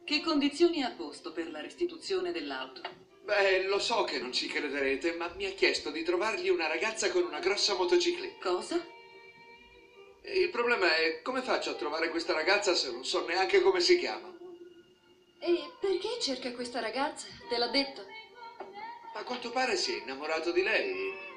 Che condizioni ha posto per la restituzione dell'auto? Beh, lo so che non ci crederete, ma mi ha chiesto di trovargli una ragazza con una grossa motocicletta. Cosa? E il problema è come faccio a trovare questa ragazza se non so neanche come si chiama? E perché cerca questa ragazza? Te l'ha detto? A quanto pare si è innamorato di lei.